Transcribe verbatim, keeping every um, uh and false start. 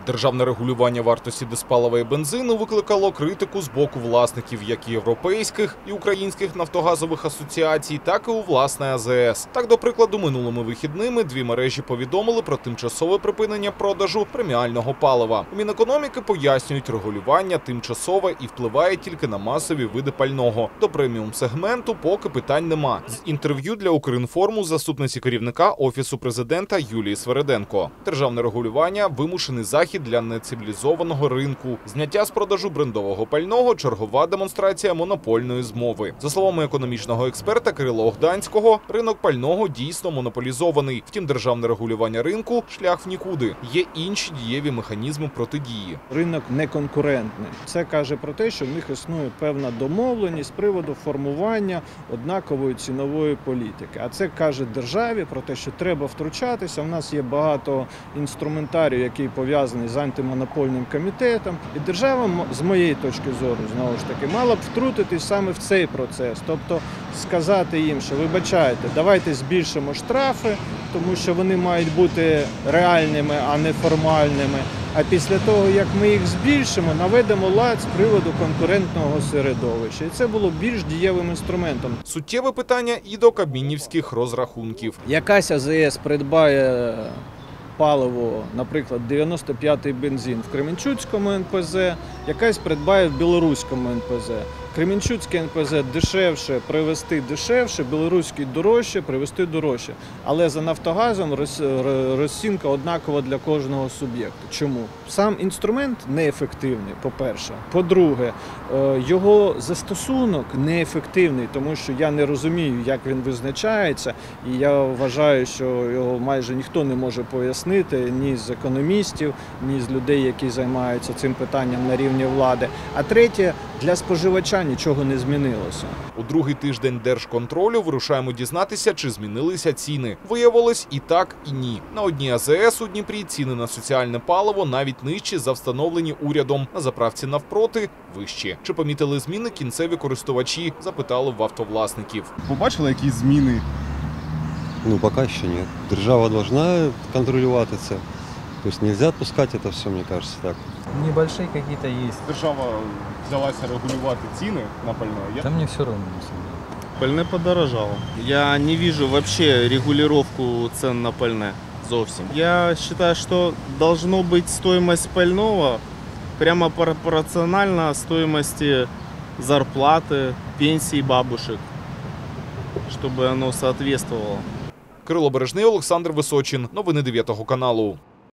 Державне регулювання вартості диспалива і бензину викликало критику з боку власників як європейських і українських нафтогазових асоціацій, так і у власне А З С. Так, до прикладу, минулими вихідними дві мережі повідомили про тимчасове припинення продажу преміального палива. У Мінекономіки пояснюють, регулювання тимчасове і впливає тільки на масові види пального. До преміум-сегменту поки питань нема. З інтерв'ю для Укрінформу заступниці керівника Офісу президента Юлії Свериденко. Державне регулювання – вимушений захід для нецивілізованого ринку. Зняття з продажу брендового пального – чергова демонстрація монопольної змови. За словами економічного експерта Кирила Огданського, ринок пального дійсно монополізований. Втім, державне регулювання ринку – шлях в нікуди. Є інші дієві механізми протидії. Ринок неконкурентний. Це каже про те, що в них існує певна домовленість з приводу формування однакової цінової політики. А це каже державі про те, що треба втручатися. У нас є багато інструментарію, який пов'язаний з антимонопольним комітетом. І держава, з моєї точки зору, знову ж таки, мала б втрутитись саме в цей процес. Тобто сказати їм, що вибачайте, давайте збільшимо штрафи, тому що вони мають бути реальними, а не формальними. А після того, як ми їх збільшимо, наведемо лад з приводу конкурентного середовища. І це було більш дієвим інструментом. Суттєве питання і до кабмінівських розрахунків. Якась А З С придбає паливо, наприклад, дев'яносто п'ятий бензин в Кременчуцькому Ен Пе Зе, якась придбає в Білоруському Ен Пе Зе. Кременчуцький Ен Пе Зе дешевше привезти дешевше, білоруський дорожче привезти дорожче. Але за Нафтогазом розцінка однакова для кожного суб'єкту. Чому? Сам інструмент неефективний, по-перше. По-друге, його застосунок неефективний, тому що я не розумію, як він визначається, і я вважаю, що його майже ніхто не може пояснити ні з економістів, ні з людей, які займаються цим питанням на рівні влади. А третє, для споживача нічого не змінилося. У другий тиждень держконтролю вирушаємо дізнатися, чи змінилися ціни. Виявилось і так, і ні. На одній А З С у Дніпрі ціни на соціальне паливо навіть нижчі за встановлені урядом. На заправці навпроти – вищі. Чи помітили зміни кінцеві користувачі? Запитали в автовласників. Побачили якісь зміни? Ну, поки що ні. Держава повинна контролювати це. Тобто не можна відпускати це все, мені кажется, так. Небольшие какие-то есть. Держава взялася регулювати ціни на пальне. Да мне все равно. Пальне подорожало. Я не вижу вообще регулировку цен на пальне зовсім. Я считаю, что должно быть стоимость пального прямо пропорционально стоимости зарплаты, пенсии бабушек, чтобы оно соответствовало. Кирило Бережний, Олександр Височин. Новини дев'ятого каналу.